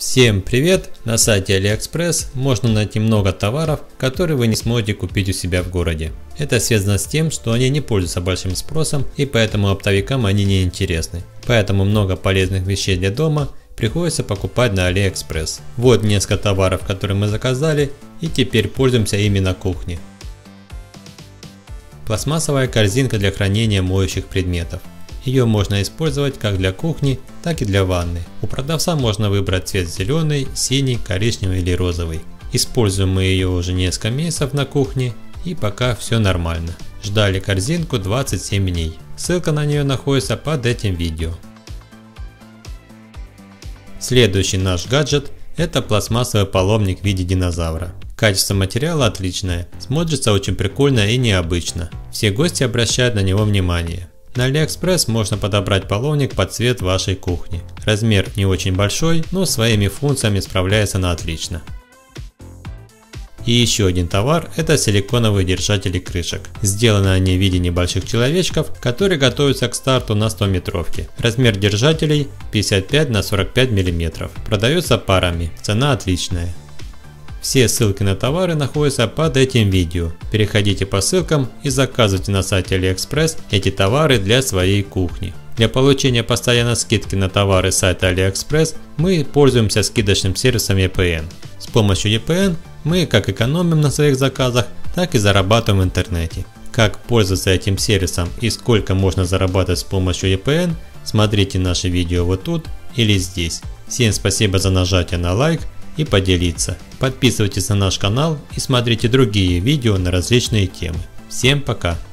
Всем привет! На сайте AliExpress можно найти много товаров, которые вы не сможете купить у себя в городе. Это связано с тем, что они не пользуются большим спросом и поэтому оптовикам они не интересны. Поэтому много полезных вещей для дома приходится покупать на AliExpress. Вот несколько товаров, которые мы заказали, и теперь пользуемся ими на кухне. Пластмассовая корзинка для хранения моющих предметов. Ее можно использовать как для кухни, так и для ванны. У продавца можно выбрать цвет зеленый, синий, коричневый или розовый. Используем мы ее уже несколько месяцев на кухне и пока все нормально. Ждали корзинку 27 дней. Ссылка на нее находится под этим видео. Следующий наш гаджет — это пластмассовый паломник в виде динозавра. Качество материала отличное, смотрится очень прикольно и необычно. Все гости обращают на него внимание. На AliExpress можно подобрать паломник под цвет вашей кухни. Размер не очень большой, но своими функциями справляется на отлично. И еще один товар – это силиконовые держатели крышек. Сделаны они в виде небольших человечков, которые готовятся к старту на 100-метровке. Размер держателей 55 на 45 мм. Продается парами, цена отличная. Все ссылки на товары находятся под этим видео. Переходите по ссылкам и заказывайте на сайте AliExpress эти товары для своей кухни. Для получения постоянной скидки на товары сайта AliExpress мы пользуемся скидочным сервисом EPN. С помощью EPN мы как экономим на своих заказах, так и зарабатываем в интернете. Как пользоваться этим сервисом и сколько можно зарабатывать с помощью EPN, смотрите наши видео вот тут или здесь. Всем спасибо за нажатие на лайк и поделиться. Подписывайтесь на наш канал и смотрите другие видео на различные темы. Всем пока!